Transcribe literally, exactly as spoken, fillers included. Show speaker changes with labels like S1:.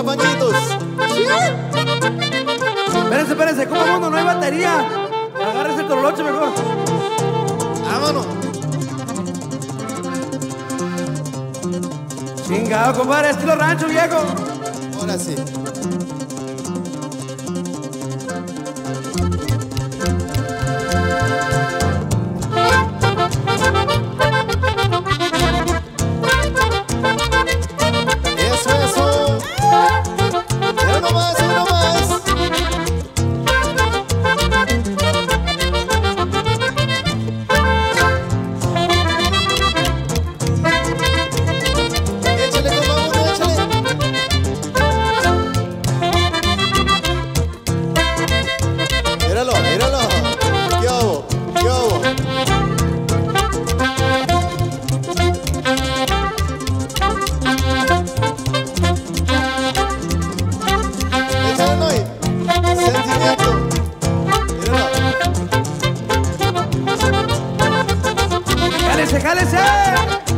S1: pañitos.
S2: Espérense, espérense, ¿cómo mundo? No hay batería. Agárrese el coroloche mejor.
S1: Vámonos.
S2: Chingado, compadre, estilo rancho, viejo.
S1: Ahora sí. Eso, eso. Uno más, uno más. Échale, compa, uno, échale. Míralo, míralo. ¿Qué hubo? ¿Qué hubo? Échale, Noy. Sentimiento. Míralo.
S2: ¡Jálese, jálese!